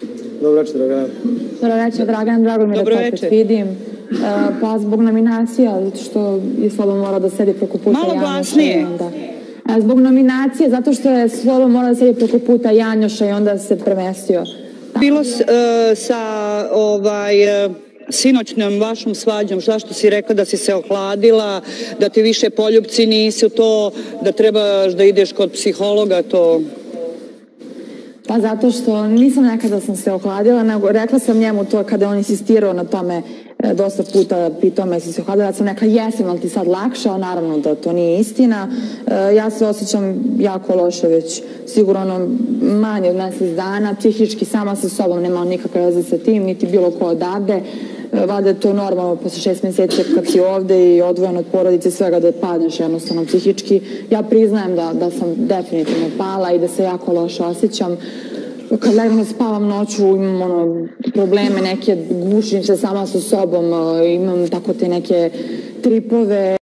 Dobro večer, Dragana. Dobro večer, Dragan. Drago mi je da te opet vidim. Pa zbog nominacija, zato što je Slobo morao da sedi preko puta Janjuša. Malo glasnije. Zbog nominacije, zato što je Slobo morao da sedi preko puta Janjuša i onda se premestio. Bilo sa sinoćnom vašom svađom, zašto si rekla da si se ohladila, da ti više poljupci nisu to, da trebaš da ideš kod psihologa, to... Pa zato što nisam nekada sam se ohladila, nego rekla sam njemu to kada on insistirao na tome dosta puta, pitao me si se ohladila, ja sam rekla jesam, ali ti sad lakše, a naravno da to nije istina. Ja se osjećam jako loše već sigurno manje od mjesec dana, psihički sama sa sobom, nema nikakve veze sa tim, niti bilo ko odavde. Valjda je to normalno posle 6 mjeseci kad si ovde i odvojen od porodice svega da padneš jednostavno psihički. Ja priznajem da sam definitivno pala i da se jako loše osjećam. Kad legam spavam noću imam probleme neke, gušim se sama sa sobom, imam tako te neke tripove.